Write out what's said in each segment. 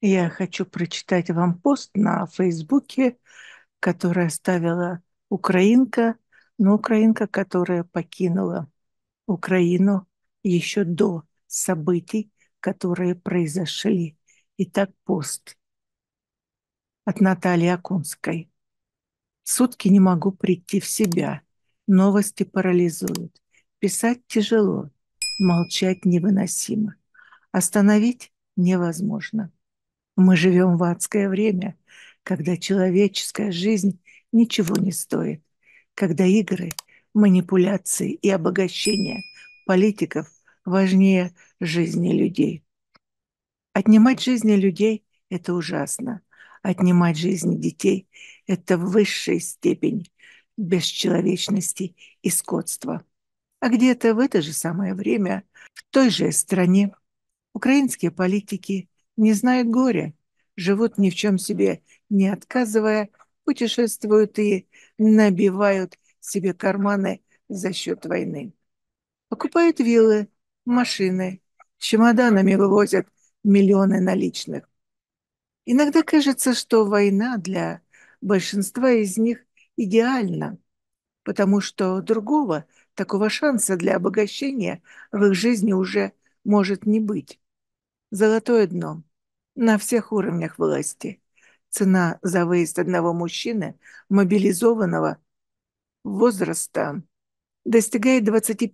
Я хочу прочитать вам пост на Фейсбуке, который оставила украинка, но украинка, которая покинула Украину еще до событий, которые произошли. Итак, пост от Натальи Акунской. Сутки не могу прийти в себя. Новости парализуют. Писать тяжело, молчать невыносимо. Остановить невозможно. Мы живем в адское время, когда человеческая жизнь ничего не стоит, когда игры, манипуляции и обогащение политиков важнее жизни людей. Отнимать жизни людей – это ужасно. Отнимать жизни детей – это в высшей степень бесчеловечности и скотства. А где-то в это же самое время, в той же стране, украинские политики не знают горя, живут ни в чем себе не отказывая, путешествуют и набивают себе карманы за счет войны. Покупают виллы, машины, чемоданами вывозят миллионы наличных. Иногда кажется, что война для большинства из них идеальна, потому что другого такого шанса для обогащения в их жизни уже может не быть. Золотое дно на всех уровнях власти. Цена за выезд одного мужчины, мобилизованного возраста, достигает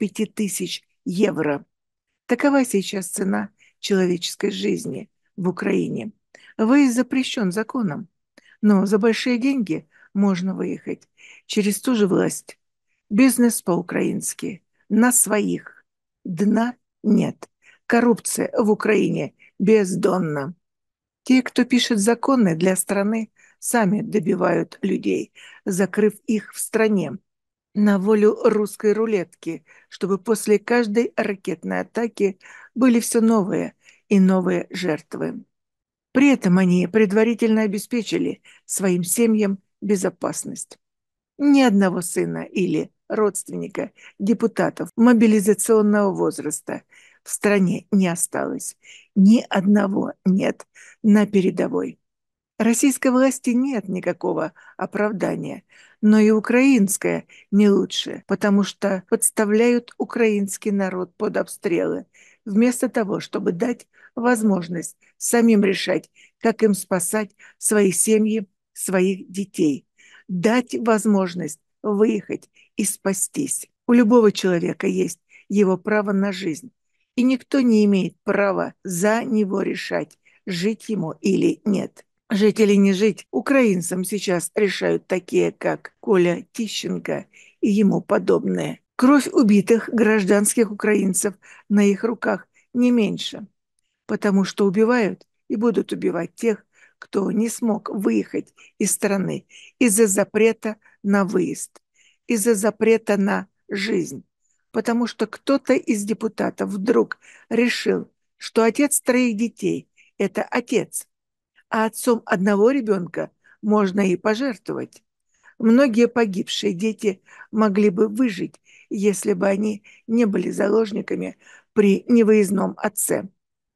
25 000 евро. Такова сейчас цена человеческой жизни в Украине. Выезд запрещен законом, но за большие деньги можно выехать через ту же власть. Бизнес по-украински. На своих. Дна нет. Коррупция в Украине бездонна. Те, кто пишет законы для страны, сами добивают людей, закрыв их в стране на волю русской рулетки, чтобы после каждой ракетной атаки были все новые и новые жертвы. При этом они предварительно обеспечили своим семьям безопасность. Ни одного сына или родственника депутатов мобилизационного возраста в стране не осталось. Ни одного нет на передовой. Российской власти нет никакого оправдания, но и украинская не лучше, потому что подставляют украинский народ под обстрелы, вместо того, чтобы дать возможность самим решать, как им спасать свои семьи, своих детей, дать возможность выехать и спастись. У любого человека есть его право на жизнь, и никто не имеет права за него решать, жить ему или нет. Жить или не жить украинцам сейчас решают такие, как Коля Тищенко и ему подобные. Кровь убитых гражданских украинцев на их руках не меньше, потому что убивают и будут убивать тех, кто не смог выехать из страны из-за запрета на выезд, из-за запрета на жизнь, потому что кто-то из депутатов вдруг решил, что отец троих детей – это отец, а отцом одного ребенка можно и пожертвовать. Многие погибшие дети могли бы выжить, если бы они не были заложниками при невыездном отце.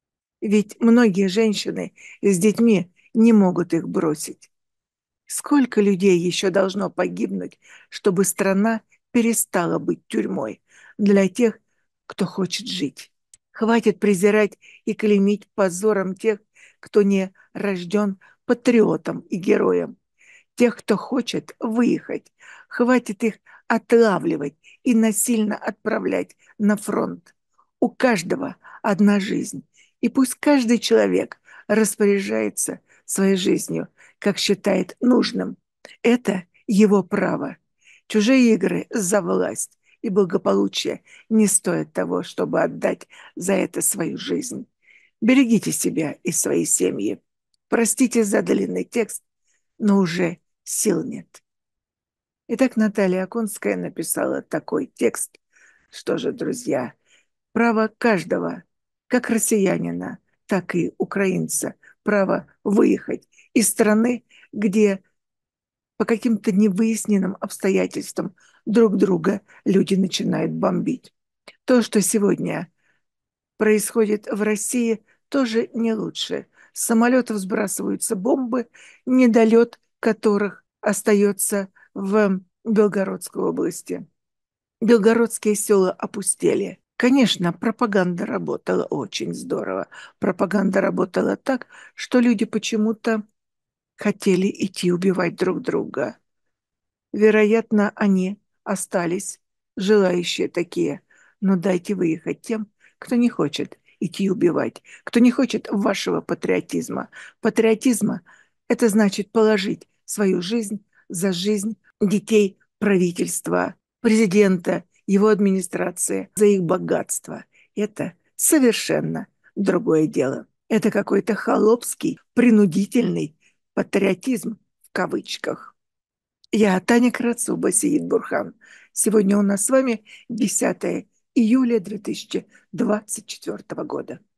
Ведь многие женщины с детьми не могут их бросить. Сколько людей еще должно погибнуть, чтобы страна перестала быть тюрьмой для тех, кто хочет жить? Хватит презирать и клеймить позором тех, кто не рожден патриотом и героем. Тех, кто хочет выехать. Хватит их отлавливать и насильно отправлять на фронт. У каждого одна жизнь. И пусть каждый человек распоряжается своей жизнью, как считает нужным. Это его право. Чужие игры за власть и благополучие не стоят того, чтобы отдать за это свою жизнь. Берегите себя и свои семьи. Простите за длинный текст, но уже сил нет. Итак, Наталья Акунская написала такой текст. Что же, друзья, право каждого, как россиянина, так и украинца, право выехать из страны, где по каким-то невыясненным обстоятельствам друг друга люди начинают бомбить. То, что сегодня происходит в России, тоже не лучше. С самолетов сбрасываются бомбы, недолет которых остается в Белгородской области. Белгородские села опустели. Конечно, пропаганда работала очень здорово. Пропаганда работала так, что люди почему-то хотели идти убивать друг друга. Вероятно, они остались, желающие такие. Но дайте выехать тем, кто не хочет идти убивать, кто не хочет вашего патриотизма. Патриотизма– это значит положить свою жизнь за жизнь детей правительства, президента, его администрации, за их богатство. Это совершенно другое дело. Это какой-то холопский, принудительный патриотизм в кавычках. Я Таня Крацуба, Сеид Бурхан. Сегодня у нас с вами 10 июля 2024 года.